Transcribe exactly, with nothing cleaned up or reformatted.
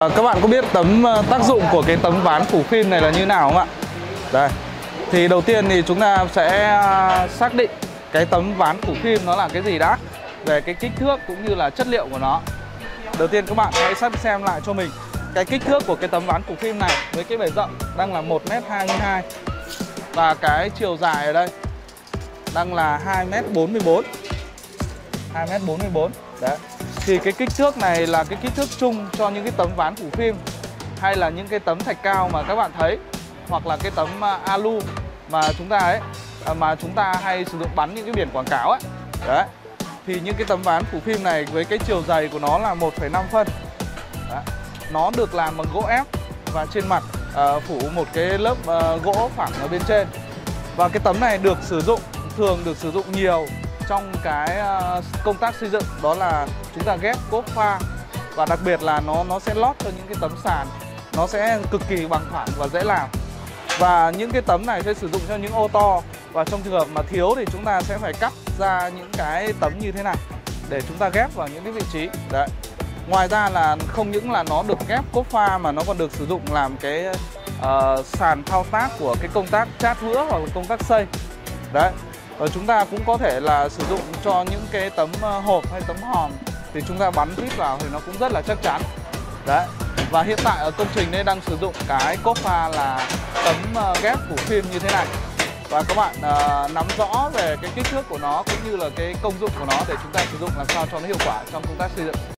À, các bạn có biết tấm tác dụng của cái tấm ván phủ phim này là như nào không ạ? Đây. Thì đầu tiên thì chúng ta sẽ xác định cái tấm ván phủ phim nó là cái gì đã, về cái kích thước cũng như là chất liệu của nó. Đầu tiên các bạn hãy xác xem lại cho mình cái kích thước của cái tấm ván phủ phim này với cái bề rộng đang là một mét hai mươi hai và cái chiều dài ở đây đang là hai mét bốn mươi bốn. hai mét bốn mươi bốn. Đấy. Thì cái kích thước này là cái kích thước chung cho những cái tấm ván phủ phim hay là những cái tấm thạch cao mà các bạn thấy, hoặc là cái tấm alu mà chúng ta ấy mà chúng ta hay sử dụng bắn những cái biển quảng cáo ấy. Đấy. Thì những cái tấm ván phủ phim này với cái chiều dày của nó là một phẩy năm phân. Đấy. Nó được làm bằng gỗ ép và trên mặt uh, phủ một cái lớp uh, gỗ phẳng ở bên trên. Và cái tấm này được sử dụng, thường được sử dụng nhiều trong cái uh, công tác xây dựng, đó là chúng ta ghép cốt pha, và đặc biệt là nó nó sẽ lót cho những cái tấm sàn, nó sẽ cực kỳ bằng phẳng và dễ làm. Và những cái tấm này sẽ sử dụng cho những ô to, và trong trường hợp mà thiếu thì chúng ta sẽ phải cắt ra những cái tấm như thế này để chúng ta ghép vào những cái vị trí. Đấy. Ngoài ra là không những là nó được ghép cốt pha mà nó còn được sử dụng làm cái uh, sàn thao tác của cái công tác chát vữa hoặc là công tác xây. Đấy. Và chúng ta cũng có thể là sử dụng cho những cái tấm hộp hay tấm hòm thì chúng ta bắn vít vào thì nó cũng rất là chắc chắn. Đấy. Và hiện tại ở công trình đây đang sử dụng cái cốt pha là tấm ghép phủ phim như thế này. Và các bạn uh, nắm rõ về cái kích thước của nó cũng như là cái công dụng của nó để chúng ta sử dụng làm sao cho nó hiệu quả trong công tác xây dựng.